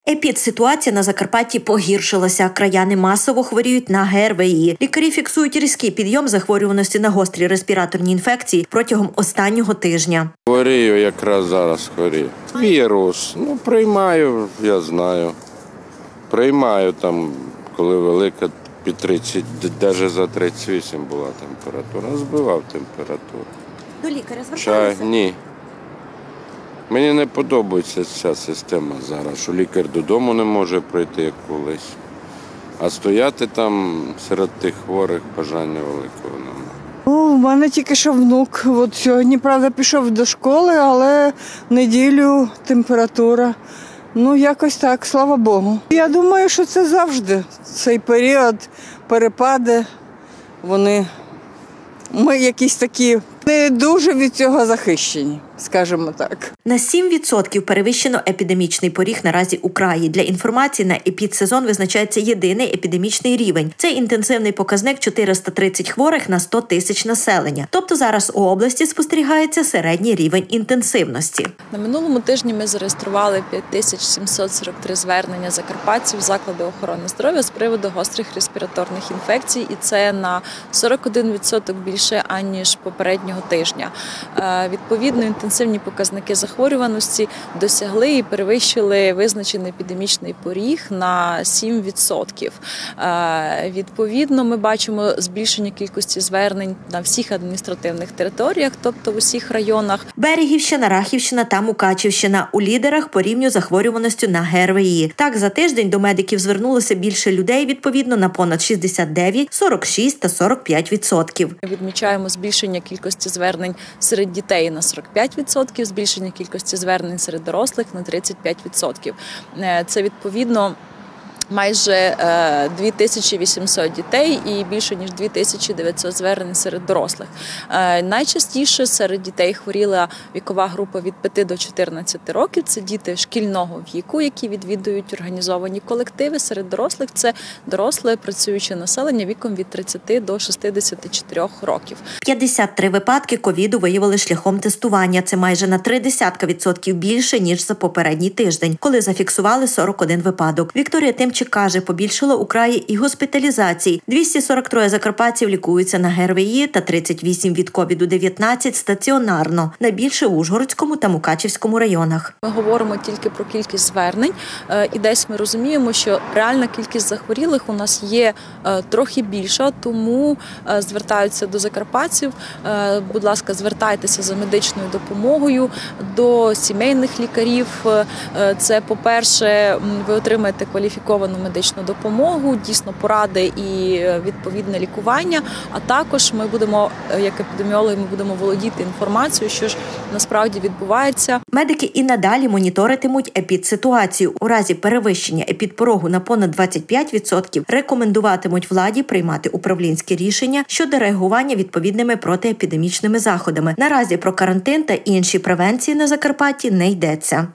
Епідситуація на Закарпатті погіршилася. Краяни масово хворіють на ГРВІ. Лікарі фіксують різкий підйом захворюваності на гострі респіраторні інфекції протягом останнього тижня. Хворію, якраз зараз хворію. Вірус. Приймаю, я знаю. Приймаю там, коли велика, під 30, навіть за 38 була температура. Збивав температуру. До лікаря зверталися? Ні. Мені не подобається ця система зараз, що лікар додому не може прийти, як колись. А стояти там серед тих хворих бажання великого немає. У мене тільки що внук. От сьогодні, правда, пішов до школи, але в неділю температура. Якось так, слава Богу. Я думаю, що це завжди. Цей період, перепади, ми якісь такі не дуже від цього захищені, скажімо так. На 7% перевищено епідемічний поріг наразі у краї. Для інформації, на епідсезон визначається єдиний епідемічний рівень. Це інтенсивний показник 430 хворих на 100 тисяч населення. Тобто зараз у області спостерігається середній рівень інтенсивності. На минулому тижні ми зареєстрували 5743 звернення закарпатців в заклади охорони здоров'я з приводу гострих респіраторних інфекцій. І це на 41% більше, аніж попереднього тижня. Відповідно, інтенсивні показники захворюваності досягли і перевищили визначений епідемічний поріг на 7%. Відповідно, ми бачимо збільшення кількості звернень на всіх адміністративних територіях, тобто в усіх районах. Берегівщина, Рахівщина та Мукачівщина у лідерах по рівню захворюваності на ГРВІ. Так, за тиждень до медиків звернулося більше людей, відповідно, на понад 69, 46 та 45%. Відмічаємо збільшення кількості звернень серед дітей на 45%, збільшення кількості звернень серед дорослих на 35%. Це відповідно майже 2800 дітей і більше ніж 2900 звернень серед дорослих. Найчастіше серед дітей хворіла вікова група від 5 до 14 років. Це діти шкільного віку, які відвідують організовані колективи. Серед дорослих це доросле працююче населення віком від 30 до 64 років. 53 випадки ковіду виявили шляхом тестування. Це майже на 0,3% більше, ніж за попередній тиждень, коли зафіксували 41 випадок. Вікторія Тимчик каже, побільшало у краї і госпіталізацій. 243 закарпатців лікуються на ГРВІ та 38 від ковіду-19 стаціонарно. Найбільше в Ужгородському та Мукачівському районах. Ми говоримо тільки про кількість звернень, і десь ми розуміємо, що реальна кількість захворілих у нас є трохи більша, тому звертаються до закарпатців. Будь ласка, звертайтеся за медичною допомогою до сімейних лікарів. Це, по-перше, ви отримаєте кваліфіковану медичну допомогу, дійсно поради і відповідне лікування, а також ми будемо, як епідеміологи, володіти інформацією, що ж насправді відбувається. Медики і надалі моніторитимуть епідситуацію. У разі перевищення епідпорогу на понад 25% рекомендуватимуть владі приймати управлінські рішення щодо реагування відповідними протиепідемічними заходами. Наразі про карантин та інші превенції на Закарпатті не йдеться.